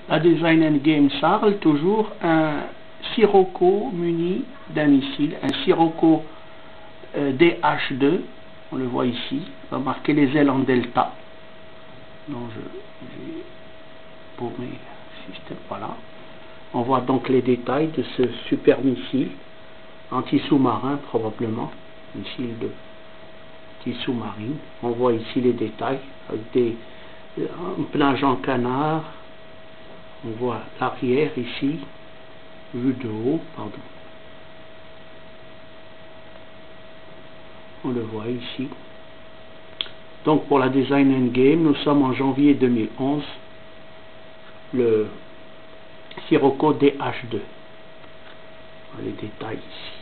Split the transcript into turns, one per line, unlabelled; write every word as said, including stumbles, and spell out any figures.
La Design and Game Sarl, toujours un Sirocco muni d'un missile, un Sirocco euh, D H deux, on le voit ici, on va marquer les ailes en delta. Donc je vais pour mes systèmes, voilà. On voit donc les détails de ce super missile anti-sous-marin, probablement, missile de anti-sous-marine. On voit ici les détails avec des un plage en canard. On voit l'arrière ici, vue de haut, pardon. On le voit ici. Donc pour la Design and Game, nous sommes en janvier deux mille onze, le Sirocco D H deux. Les détails ici.